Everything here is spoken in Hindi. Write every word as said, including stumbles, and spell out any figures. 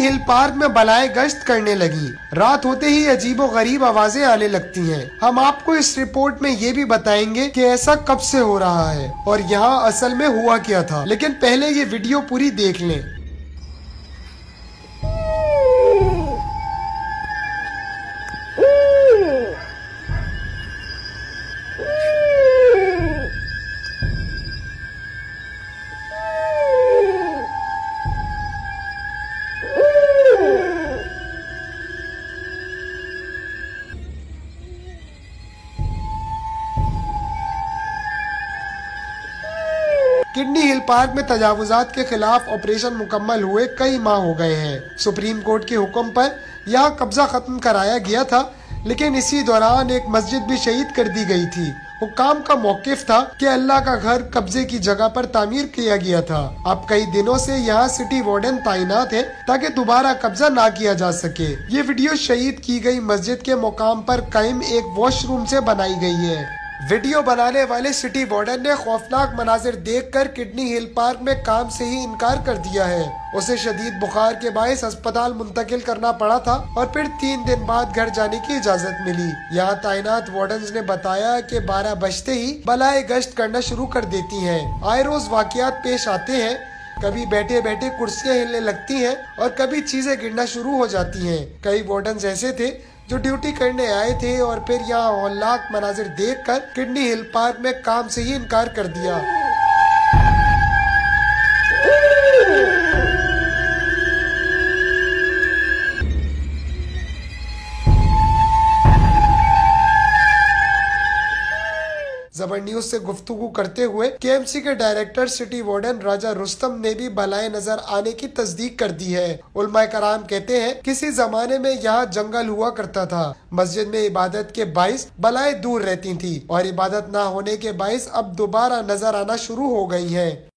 हिल पार्क में बलाएं गश्त करने लगी। रात होते ही अजीबो गरीब आवाजें आने लगती हैं। हम आपको इस रिपोर्ट में ये भी बताएंगे कि ऐसा कब से हो रहा है और यहाँ असल में हुआ क्या था। लेकिन पहले ये वीडियो पूरी देख लें। किडनी हिल पार्क में तजावुजात के खिलाफ ऑपरेशन मुकम्मल हुए कई माह हो गए हैं। सुप्रीम कोर्ट के हुक्म पर यहाँ कब्जा खत्म कराया गया था, लेकिन इसी दौरान एक मस्जिद भी शहीद कर दी गई थी। हुक्काम का मौकिफ था कि अल्लाह का घर कब्जे की जगह पर तामीर किया गया था। अब कई दिनों से यहाँ सिटी वार्डन तैनात है ताकि दोबारा कब्जा ना किया जा सके। ये वीडियो शहीद की गई मस्जिद के मुकाम पर कायम एक वॉशरूम से बनाई गई है। वीडियो बनाने वाले सिटी वार्डन ने खौफनाक मनाजिर देखकर किडनी हिल पार्क में काम से ही इनकार कर दिया है। उसे शदीद बुखार के बायस अस्पताल मुंतकिल करना पड़ा था और फिर तीन दिन बाद घर जाने की इजाजत मिली। यहाँ तैनात वार्डन ने बताया कि बारह बजते ही बलाएं गश्त करना शुरू कर देती हैं। आए रोज वाकयात पेश आते हैं। कभी बैठे बैठे कुर्सियां हिलने लगती हैं और कभी चीजें गिरना शुरू हो जाती हैं। कई वार्डन ऐसे थे जो ड्यूटी करने आए थे और फिर यहाँ हौलनाक मनाजिर देखकर किडनी हिल पार्क में काम से ही इनकार कर दिया। ज़बर न्यूज से गुफ्तगू करते हुए केएमसी के director city warden Raja Rustam ने भी बलाएं नजर आने की तस्दीक कर दी है। उलमाए कराम कहते हैं किसी जमाने में यहाँ जंगल हुआ करता था। मस्जिद में इबादत के बाइस बलाएं दूर रहती थी और इबादत ना होने के बाइस अब दोबारा नजर आना शुरू हो गई है।